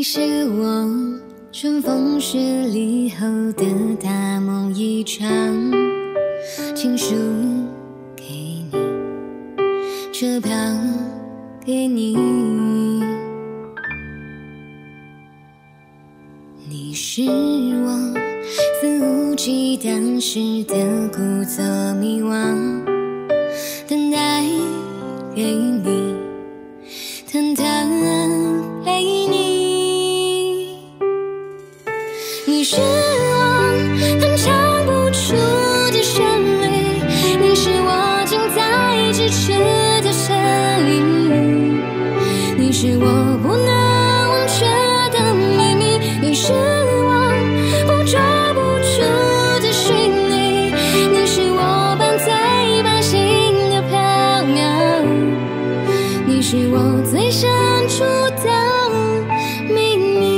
你是我春风十里后的大梦一场，情书给你，车票给你。你是我肆无忌惮时的故作迷惘，等待给你，忐忑陪你。你是我哼唱不出的旋律，你是我近在咫尺的身影，你是我不能忘却的秘密，你是我捕捉不出的虚拟，你是我伴随伴行的飘渺，你是我最深处的秘密。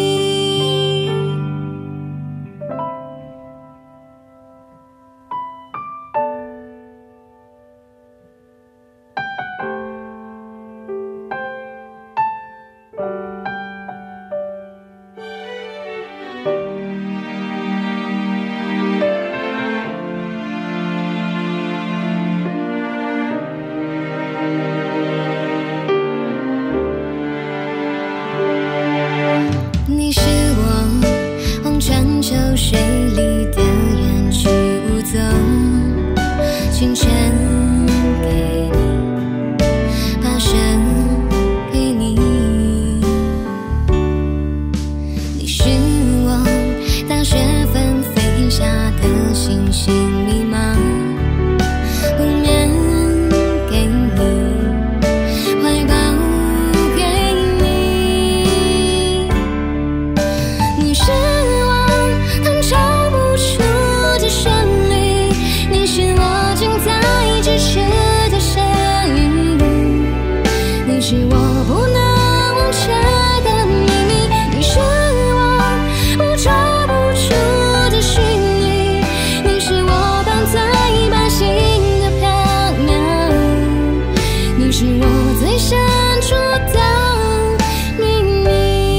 你是我望穿秋水里的远去无踪，清晨给你，爬山给你。你是我大雪纷飞下的星星迷茫，不眠给你，怀抱给你。你是我哼唱不出的旋律，你是我近在咫尺的身影，你是我不能忘却的秘密，你是我捕捉不出的虚拟，你是我伴随伴行的飘渺，你是我最深处的秘密。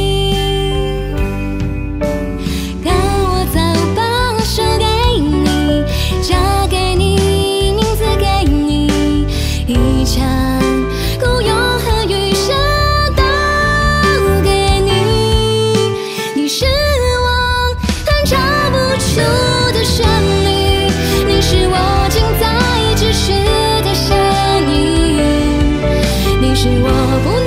看我早把手给你，嫁给你，名字给你，一场孤勇和余生都给你。你是我哼唱不出的旋律，你是我近在咫尺的身影，你是我不